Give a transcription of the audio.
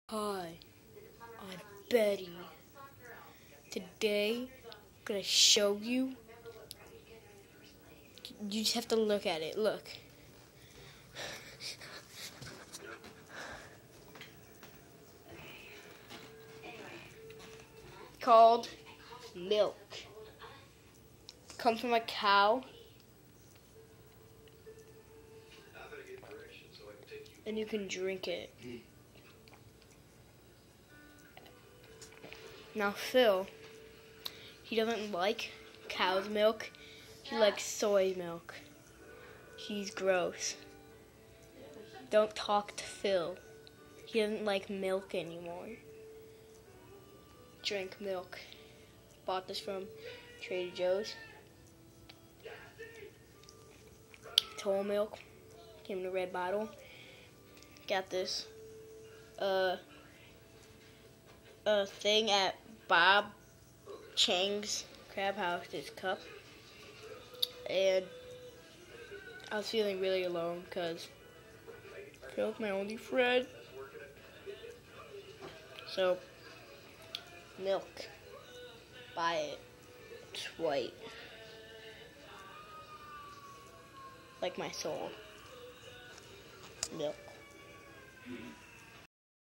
Hi, I'm Betty. Today, I'm gonna show you. You just have to look at it. Look. Called milk. Comes from a cow. And you can drink it. Now Phil, he doesn't like cow's milk. He likes soy milk. He's gross. Don't talk to Phil. He doesn't like milk anymore. Drink milk. Bought this from Trader Joe's. It's whole milk. Came in a red bottle. Got this thing at Bob Chang's Crab House, this cup. And I was feeling really alone because Phil's my only friend. So, milk. Buy it. It's white. Like my soul. Milk.